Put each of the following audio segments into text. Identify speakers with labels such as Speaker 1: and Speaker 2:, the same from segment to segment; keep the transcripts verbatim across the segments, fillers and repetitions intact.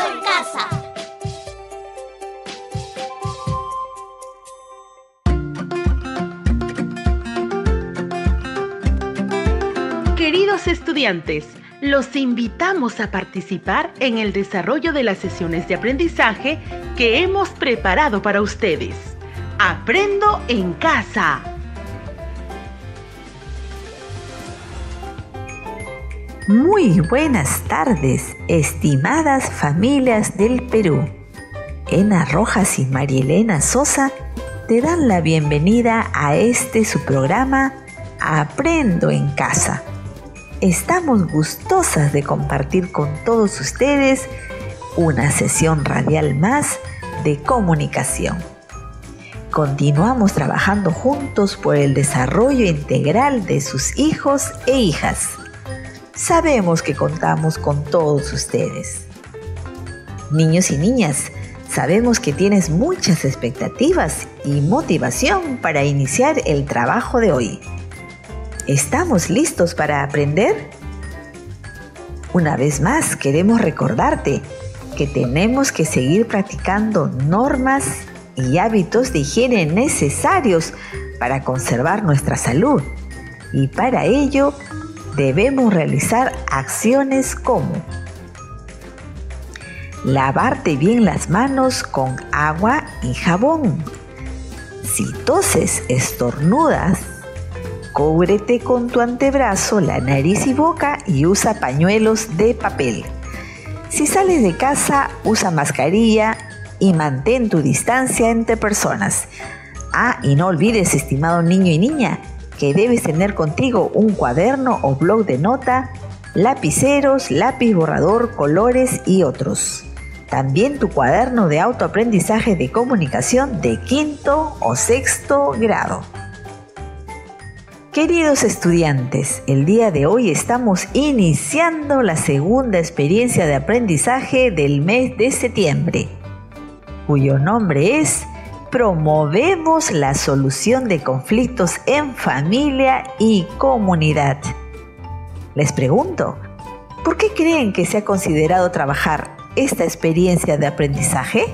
Speaker 1: en Casa.
Speaker 2: Queridos estudiantes, los invitamos a participar en el desarrollo de las sesiones de aprendizaje que hemos preparado para ustedes. ¡Aprendo en Casa!
Speaker 3: Muy buenas tardes, estimadas familias del Perú. Ena Rojas y María Elena Sosa te dan la bienvenida a este su programa Aprendo en Casa. Estamos gustosas de compartir con todos ustedes una sesión radial más de comunicación. Continuamos trabajando juntos por el desarrollo integral de sus hijos e hijas. Sabemos que contamos con todos ustedes. Niños y niñas, sabemos que tienes muchas expectativas y motivación para iniciar el trabajo de hoy. ¿Estamos listos para aprender? Una vez más, queremos recordarte que tenemos que seguir practicando normas y hábitos de higiene necesarios para conservar nuestra salud. Y para ello, debemos realizar acciones como lavarte bien las manos con agua y jabón. Si toses, estornudas, cúbrete con tu antebrazo la nariz y boca y usa pañuelos de papel. Si sales de casa, usa mascarilla y mantén tu distancia entre personas. Ah, y no olvides, estimado niño y niña, que debes tener contigo un cuaderno o bloc de nota, lapiceros, lápiz borrador, colores y otros. También tu cuaderno de autoaprendizaje de comunicación de quinto o sexto grado. Queridos estudiantes, el día de hoy estamos iniciando la segunda experiencia de aprendizaje del mes de septiembre, cuyo nombre es Promovemos la solución de conflictos en familia y comunidad. Les pregunto, ¿por qué creen que se ha considerado trabajar esta experiencia de aprendizaje?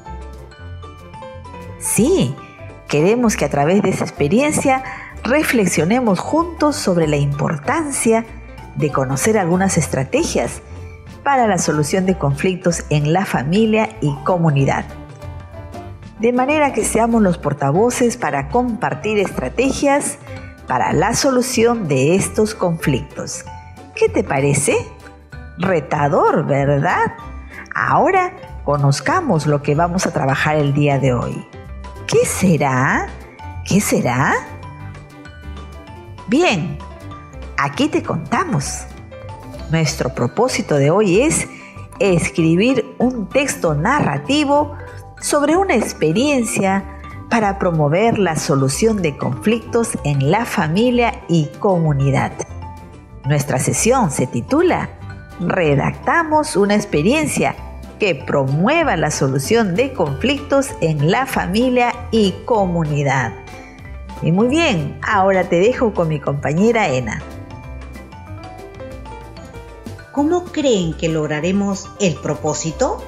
Speaker 3: Sí, queremos que a través de esa experiencia reflexionemos juntos sobre la importancia de conocer algunas estrategias para la solución de conflictos en la familia y comunidad. De manera que seamos los portavoces para compartir estrategias para la solución de estos conflictos. ¿Qué te parece? Retador, ¿verdad? Ahora conozcamos lo que vamos a trabajar el día de hoy. ¿Qué será? ¿Qué será? Bien, aquí te contamos. Nuestro propósito de hoy es escribir un texto narrativo sobre una experiencia para promover la solución de conflictos en la familia y comunidad. Nuestra sesión se titula Redactamos una experiencia que promueva la solución de conflictos en la familia y comunidad. Y muy bien, ahora te dejo con mi compañera Ena.
Speaker 4: ¿Cómo creen que lograremos el propósito?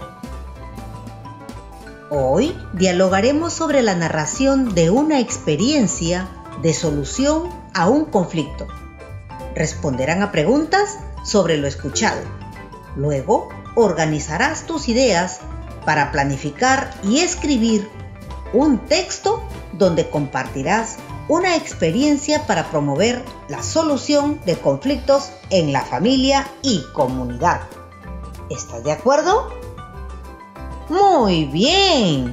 Speaker 4: Hoy dialogaremos sobre la narración de una experiencia de solución a un conflicto. Responderán a preguntas sobre lo escuchado. Luego, organizarás tus ideas para planificar y escribir un texto donde compartirás una experiencia para promover la solución de conflictos en la familia y comunidad. ¿Estás de acuerdo? ¡Muy bien!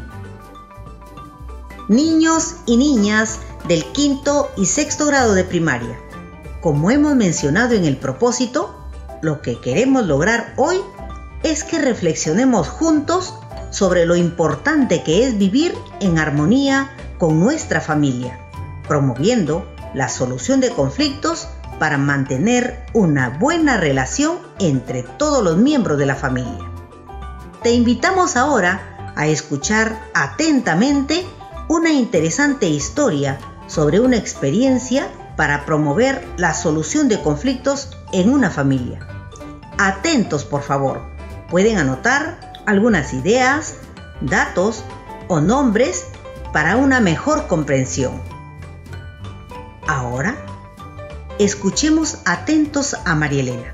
Speaker 4: Niños y niñas del quinto y sexto grado de primaria, como hemos mencionado en el propósito, lo que queremos lograr hoy es que reflexionemos juntos sobre lo importante que es vivir en armonía con nuestra familia, promoviendo la solución de conflictos para mantener una buena relación entre todos los miembros de la familia. Te invitamos ahora a escuchar atentamente una interesante historia sobre una experiencia para promover la solución de conflictos en una familia. Atentos, por favor. Pueden anotar algunas ideas, datos o nombres para una mejor comprensión. Ahora, escuchemos atentos a María Elena.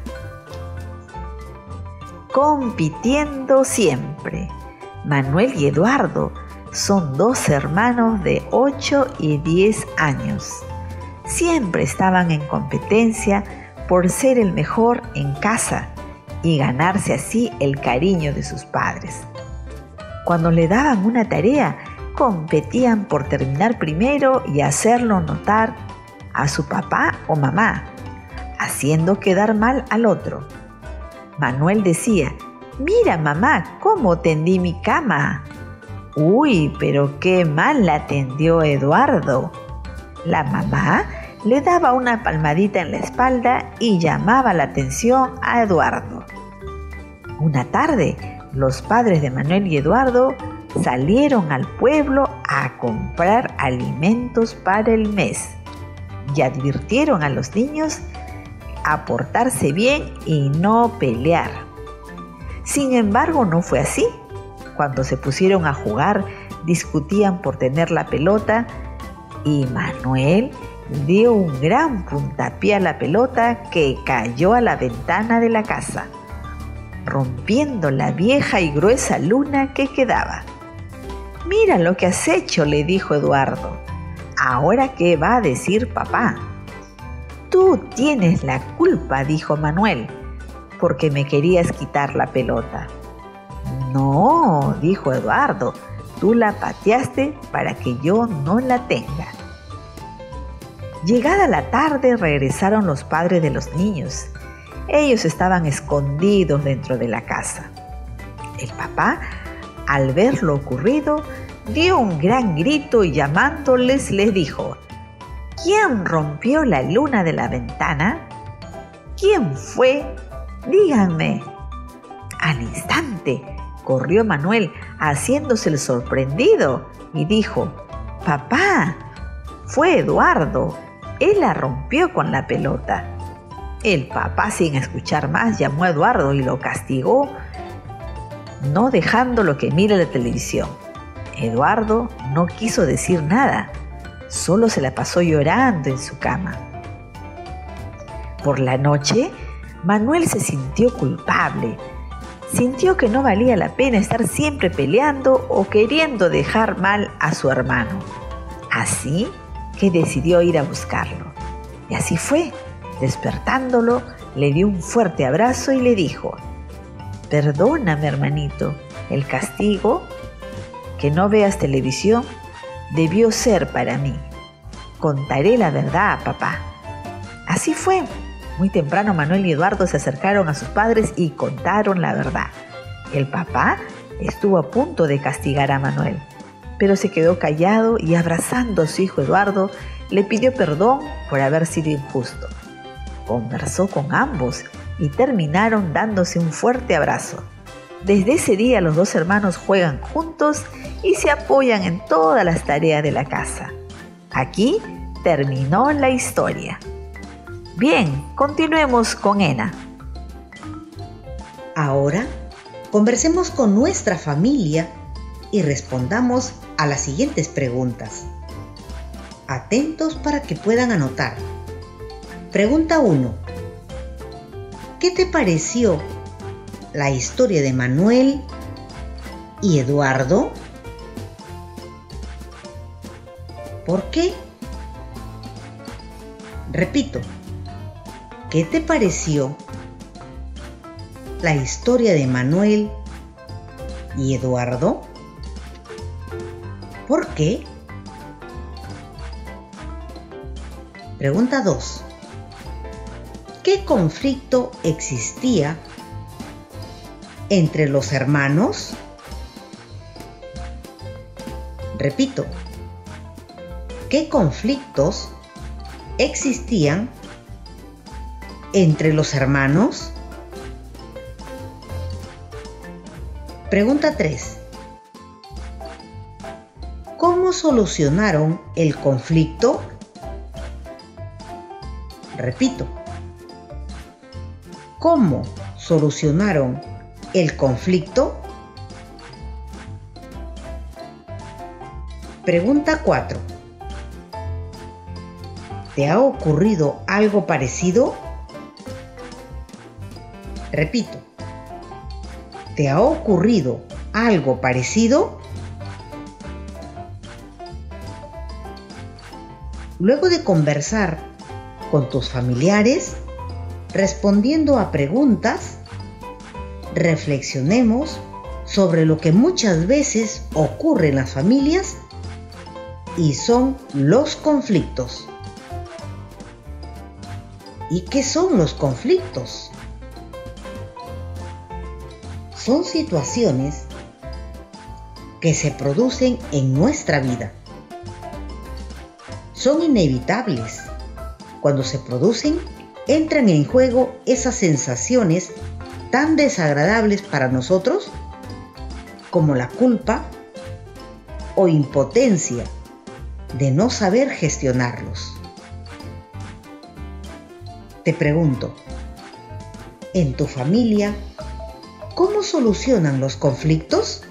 Speaker 3: Compitiendo siempre. Manuel y Eduardo son dos hermanos de ocho y diez años. Siempre estaban en competencia por ser el mejor en casa y ganarse así el cariño de sus padres. Cuando le daban una tarea, competían por terminar primero y hacerlo notar a su papá o mamá, haciendo quedar mal al otro. Manuel decía: «Mira, mamá, cómo tendí mi cama». «Uy, pero qué mal la tendió Eduardo». La mamá le daba una palmadita en la espalda y llamaba la atención a Eduardo. Una tarde, los padres de Manuel y Eduardo salieron al pueblo a comprar alimentos para el mes y advirtieron a los niños a portarse bien y no pelear. Sin embargo, no fue así. Cuando se pusieron a jugar, discutían por tener la pelota y Manuel dio un gran puntapié a la pelota que cayó a la ventana de la casa, rompiendo la vieja y gruesa luna que quedaba. «Mira lo que has hecho», le dijo Eduardo. «¿Ahora qué va a decir papá?» «Tú tienes la culpa», dijo Manuel, «porque me querías quitar la pelota». «No», dijo Eduardo, «tú la pateaste para que yo no la tenga». Llegada la tarde, regresaron los padres de los niños. Ellos estaban escondidos dentro de la casa. El papá, al ver lo ocurrido, dio un gran grito y llamándoles les dijo: «¿Quién rompió la luna de la ventana? ¿Quién fue? Díganme». Al instante corrió Manuel haciéndose el sorprendido y dijo: «Papá, fue Eduardo. Él la rompió con la pelota». El papá, sin escuchar más, llamó a Eduardo y lo castigó, no dejándolo que mire la televisión. Eduardo no quiso decir nada, solo se la pasó llorando en su cama. Por la noche, Manuel se sintió culpable. Sintió que no valía la pena estar siempre peleando o queriendo dejar mal a su hermano. Así que decidió ir a buscarlo. Y así fue. Despertándolo, le dio un fuerte abrazo y le dijo: «Perdóname, hermanito, el castigo, que no veas televisión, debió ser para mí. Contaré la verdad a papá». Así fue. Muy temprano Manuel y Eduardo se acercaron a sus padres y contaron la verdad. El papá estuvo a punto de castigar a Manuel, pero se quedó callado y abrazando a su hijo Eduardo, le pidió perdón por haber sido injusto. Conversó con ambos y terminaron dándose un fuerte abrazo. Desde ese día los dos hermanos juegan juntos y se apoyan en todas las tareas de la casa. Aquí terminó la historia. Bien, continuemos con Ena.
Speaker 4: Ahora, conversemos con nuestra familia y respondamos a las siguientes preguntas. Atentos para que puedan anotar. Pregunta uno. ¿Qué te pareció la historia de Manuel y Eduardo? ¿Por qué? Repito. ¿Qué te pareció la historia de Manuel y Eduardo? ¿Por qué? Pregunta dos. ¿Qué conflicto existía entre los hermanos? Repito, ¿qué conflictos existían entre los hermanos? Pregunta tres. ¿Cómo solucionaron el conflicto? Repito, ¿cómo solucionaron el conflicto? Pregunta cuatro. ¿Te ha ocurrido algo parecido? Repito. ¿Te ha ocurrido algo parecido? Luego de conversar con tus familiares, respondiendo a preguntas, reflexionemos sobre lo que muchas veces ocurre en las familias y son los conflictos. ¿Y qué son los conflictos? Son situaciones que se producen en nuestra vida. Son inevitables. Cuando se producen, entran en juego esas sensaciones tan desagradables para nosotros como la culpa o impotencia de no saber gestionarlos. Te pregunto, ¿en tu familia cómo solucionan los conflictos?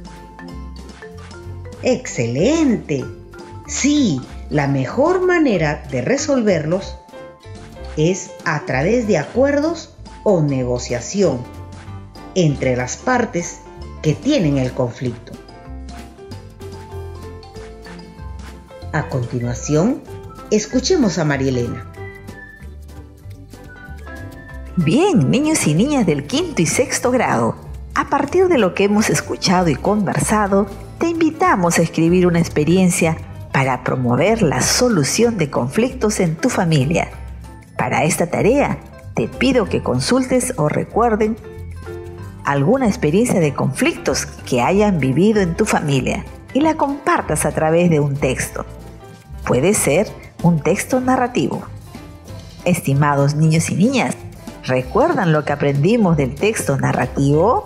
Speaker 4: ¡Excelente! Sí, la mejor manera de resolverlos es a través de acuerdos o negociación entre las partes que tienen el conflicto. A continuación, escuchemos a María Elena.
Speaker 3: Bien, niños y niñas del quinto y sexto grado, a partir de lo que hemos escuchado y conversado, te invitamos a escribir una experiencia para promover la solución de conflictos en tu familia. Para esta tarea, te pido que consultes o recuerden alguna experiencia de conflictos que hayan vivido en tu familia y la compartas a través de un texto. Puede ser un texto narrativo. Estimados niños y niñas, ¿recuerdan lo que aprendimos del texto narrativo?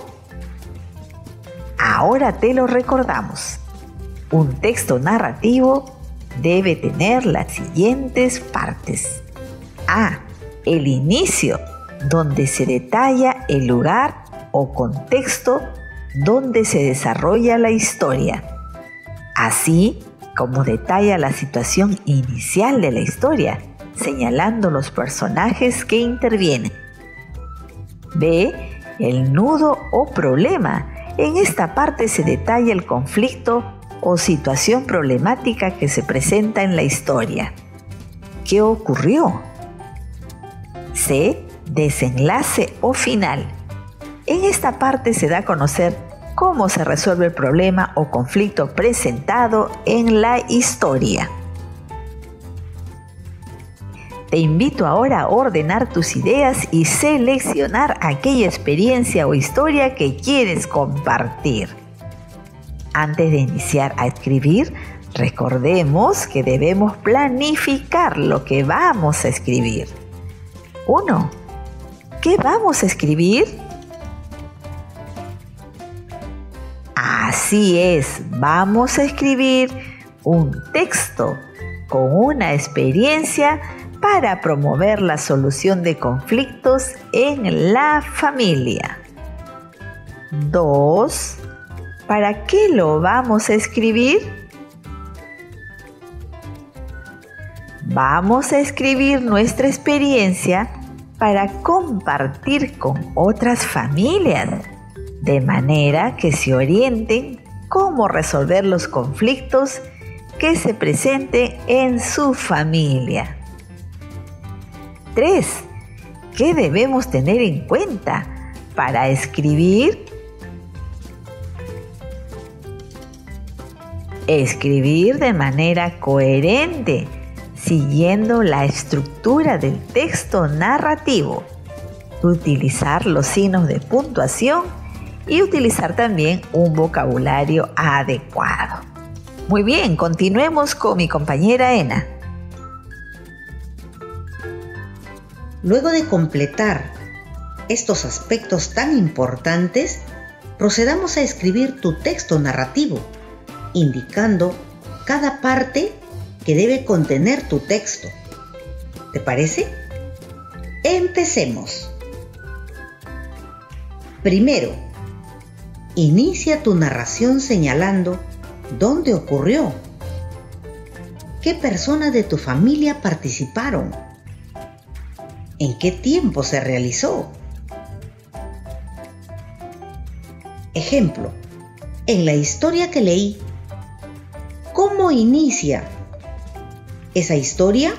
Speaker 3: Ahora te lo recordamos. Un texto narrativo debe tener las siguientes partes. A. El inicio, donde se detalla el lugar o contexto donde se desarrolla la historia, así como detalla la situación inicial de la historia, señalando los personajes que intervienen. B. El nudo o problema. En esta parte se detalla el conflicto o situación problemática que se presenta en la historia. ¿Qué ocurrió? C. Desenlace o final. En esta parte se da a conocer cómo se resuelve el problema o conflicto presentado en la historia. Te invito ahora a ordenar tus ideas y seleccionar aquella experiencia o historia que quieres compartir. Antes de iniciar a escribir, recordemos que debemos planificar lo que vamos a escribir. uno. ¿Qué vamos a escribir? Así es, vamos a escribir un texto con una experiencia para promover la solución de conflictos en la familia. dos. ¿Para qué lo vamos a escribir? Vamos a escribir nuestra experiencia para compartir con otras familias, de manera que se orienten cómo resolver los conflictos que se presenten en su familia. tres. ¿Qué debemos tener en cuenta para escribir? Escribir de manera coherente, siguiendo la estructura del texto narrativo. Utilizar los signos de puntuación y utilizar también un vocabulario adecuado. Muy bien, continuemos con mi compañera Ena.
Speaker 4: Luego de completar estos aspectos tan importantes, procedamos a escribir tu texto narrativo, indicando cada parte que debe contener tu texto. ¿Te parece? Empecemos. Primero, inicia tu narración señalando dónde ocurrió ¿Qué personas de tu familia participaron? ¿En qué tiempo se realizó? Ejemplo, en la historia que leí, ¿cómo inicia esa historia?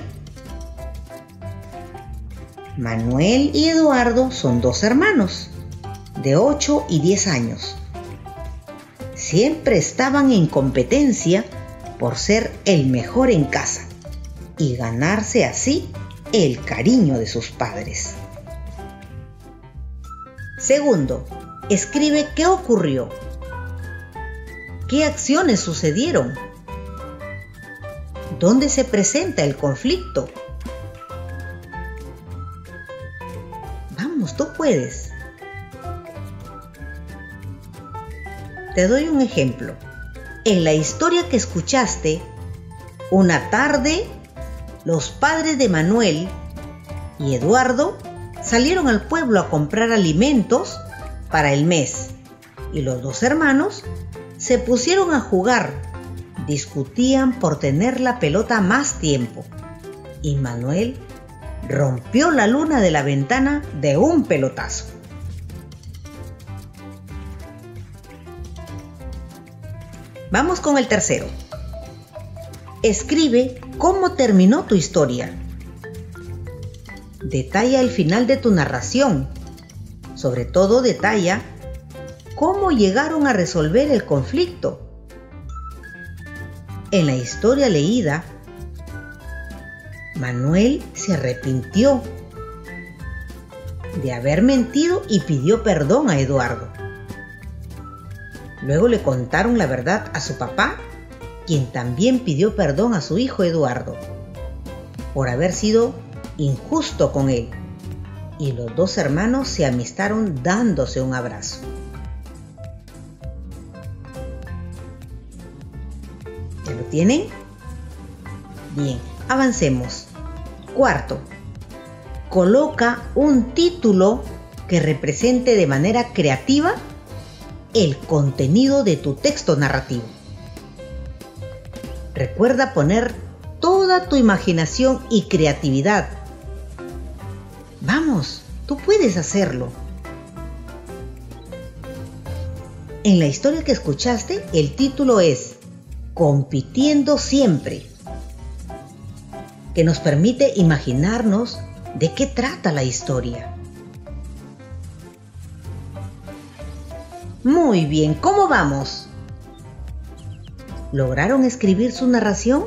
Speaker 4: Manuel y Eduardo son dos hermanos de ocho y diez años. Siempre estaban en competencia por ser el mejor en casa y ganarse así el cariño de sus padres. Segundo, escribe qué ocurrió. ¿Qué acciones sucedieron? ¿Dónde se presenta el conflicto? Vamos, tú puedes. Te doy un ejemplo. En la historia que escuchaste, una tarde, los padres de Manuel y Eduardo salieron al pueblo a comprar alimentos para el mes y los dos hermanos se pusieron a jugar. Discutían por tener la pelota más tiempo y Manuel rompió la luna de la ventana de un pelotazo. Vamos con el tercero. Escribe cómo terminó tu historia. Detalla el final de tu narración. Sobre todo detalla cómo llegaron a resolver el conflicto. En la historia leída, Manuel se arrepintió de haber mentido y pidió perdón a Eduardo. Luego le contaron la verdad a su papá, quien también pidió perdón a su hijo Eduardo por haber sido injusto con él, y los dos hermanos se amistaron dándose un abrazo. ¿Ya lo tienen? Bien, avancemos. Cuarto, coloca un título que represente de manera creativa el contenido de tu texto narrativo. Recuerda poner toda tu imaginación y creatividad. Vamos, tú puedes hacerlo. En la historia que escuchaste, el título es Compitiendo Siempre, que nos permite imaginarnos de qué trata la historia. Muy bien, ¿cómo vamos? ¿Lograron escribir su narración?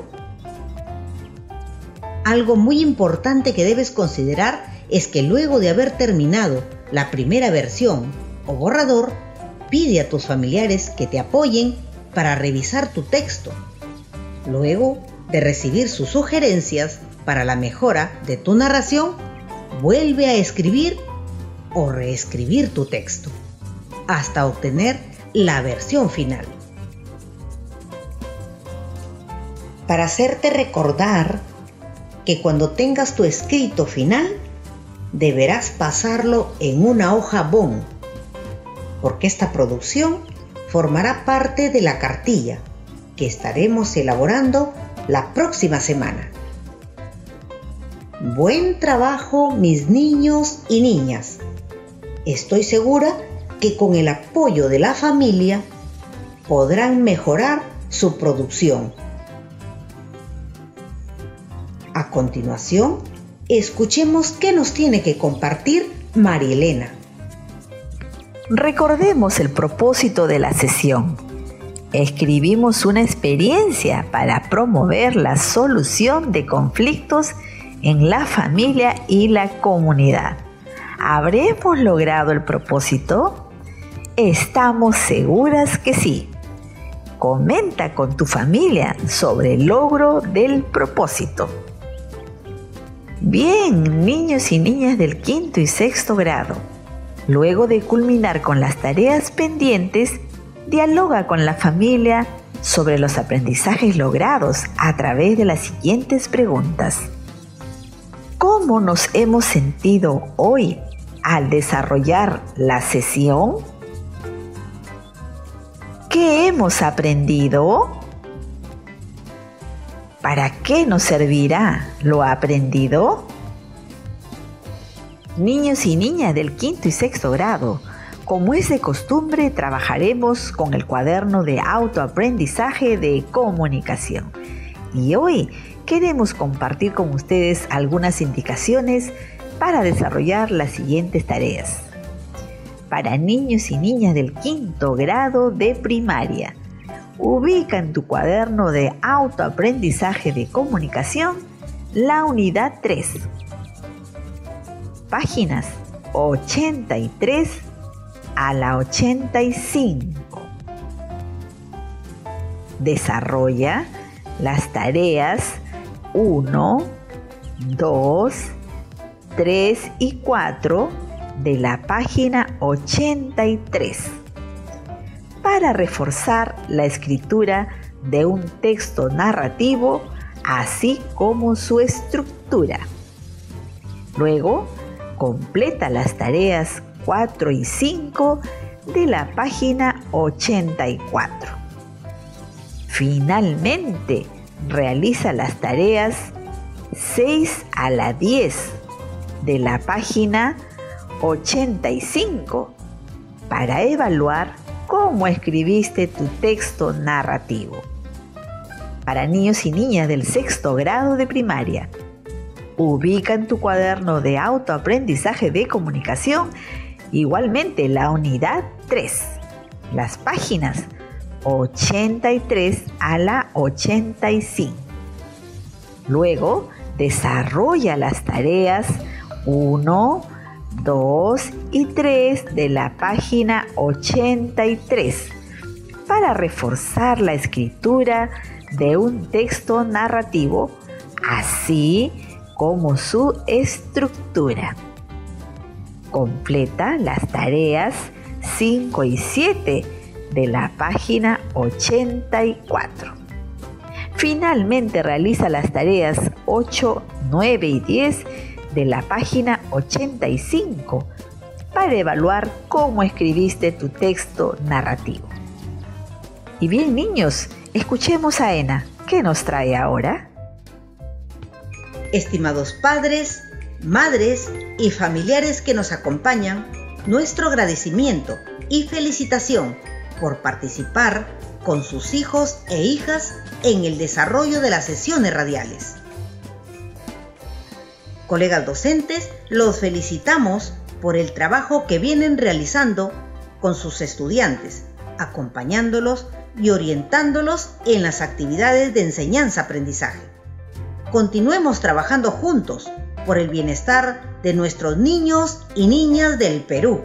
Speaker 4: Algo muy importante que debes considerar es que luego de haber terminado la primera versión o borrador, pide a tus familiares que te apoyen para revisar tu texto. Luego de recibir sus sugerencias para la mejora de tu narración, vuelve a escribir o reescribir tu texto hasta obtener la versión final. Para hacerte recordar que cuando tengas tu escrito final, deberás pasarlo en una hoja bond, porque esta producción formará parte de la cartilla que estaremos elaborando la próxima semana. Buen trabajo, mis niños y niñas. Estoy segura que con el apoyo de la familia podrán mejorar su producción. A continuación, escuchemos qué nos tiene que compartir Marielena.
Speaker 3: Recordemos el propósito de la sesión. Escribimos una experiencia para promover la solución de conflictos en la familia y la comunidad. ¿Habremos logrado el propósito? Estamos seguras que sí. Comenta con tu familia sobre el logro del propósito. Bien, niños y niñas del quinto y sexto grado. Luego de culminar con las tareas pendientes, dialoga con la familia sobre los aprendizajes logrados a través de las siguientes preguntas. ¿Cómo nos hemos sentido hoy al desarrollar la sesión? ¿Qué hemos aprendido? ¿Para qué nos servirá lo aprendido? Niños y niñas del quinto y sexto grado, como es de costumbre, trabajaremos con el cuaderno de autoaprendizaje de comunicación. Y hoy queremos compartir con ustedes algunas indicaciones para desarrollar las siguientes tareas. Para niños y niñas del quinto grado de primaria, ubica en tu cuaderno de autoaprendizaje de comunicación la unidad tres. Páginas ochenta y tres a la ochenta y cinco. Desarrolla las tareas uno, dos, tres y cuatro de la página ochenta y tres para reforzar la escritura de un texto narrativo, así como su estructura. Luego, completa las tareas cuatro y cinco de la página ochenta y cuatro. Finalmente, realiza las tareas seis a la diez de la página ochenta y cinco para evaluar cómo escribiste tu texto narrativo. Para niños y niñas del sexto grado de primaria, ubica en tu cuaderno de autoaprendizaje de comunicación igualmente la unidad tres, las páginas ochenta y tres a la ochenta y cinco. Luego, desarrolla las tareas uno, dos y tres de la página ochenta y tres para reforzar la escritura de un texto narrativo, así como su estructura. Completa las tareas cinco y siete de la página ochenta y cuatro. Finalmente realiza las tareas ocho, nueve y diez de la página ochenta y cinco para evaluar cómo escribiste tu texto narrativo. Y bien, niños, escuchemos a Ena. ¿Qué nos trae ahora?
Speaker 4: Estimados padres, madres y familiares que nos acompañan, nuestro agradecimiento y felicitación por participar con sus hijos e hijas en el desarrollo de las sesiones radiales. Colegas docentes, los felicitamos por el trabajo que vienen realizando con sus estudiantes, acompañándolos y orientándolos en las actividades de enseñanza-aprendizaje. Continuemos trabajando juntos por el bienestar de nuestros niños y niñas del Perú.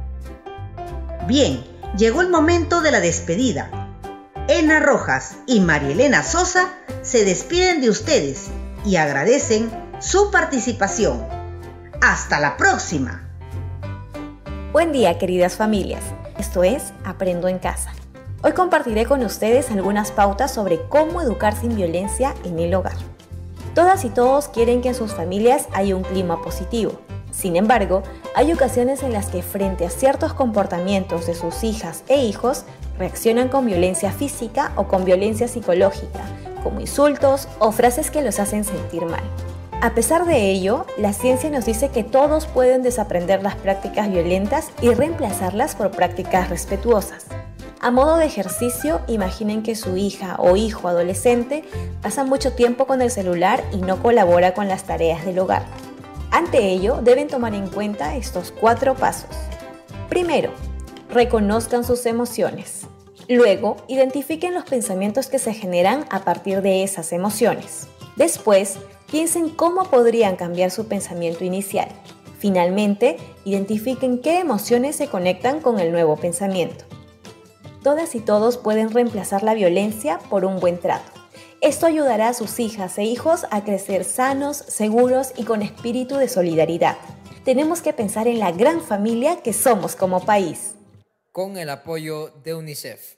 Speaker 4: Bien, llegó el momento de la despedida. Ena Rojas y Marielena Sosa se despiden de ustedes y agradecen su participación. ¡Hasta la próxima!
Speaker 1: Buen día, queridas familias. Esto es Aprendo en Casa. Hoy compartiré con ustedes algunas pautas sobre cómo educar sin violencia en el hogar. Todas y todos quieren que en sus familias haya un clima positivo. Sin embargo, hay ocasiones en las que frente a ciertos comportamientos de sus hijas e hijos, reaccionan con violencia física o con violencia psicológica, como insultos o frases que los hacen sentir mal. A pesar de ello, la ciencia nos dice que todos pueden desaprender las prácticas violentas y reemplazarlas por prácticas respetuosas. A modo de ejercicio, imaginen que su hija o hijo adolescente pasa mucho tiempo con el celular y no colabora con las tareas del hogar. Ante ello, deben tomar en cuenta estos cuatro pasos. Primero, reconozcan sus emociones. Luego, identifiquen los pensamientos que se generan a partir de esas emociones. Después, piensen cómo podrían cambiar su pensamiento inicial. Finalmente, identifiquen qué emociones se conectan con el nuevo pensamiento. Todas y todos pueden reemplazar la violencia por un buen trato. Esto ayudará a sus hijas e hijos a crecer sanos, seguros y con espíritu de solidaridad. Tenemos que pensar en la gran familia que somos como país.
Speaker 5: Con el apoyo de UNICEF.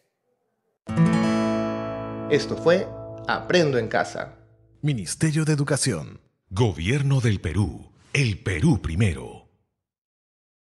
Speaker 6: Esto fue Aprendo en Casa.
Speaker 7: Ministerio de Educación. Gobierno del Perú. El Perú primero.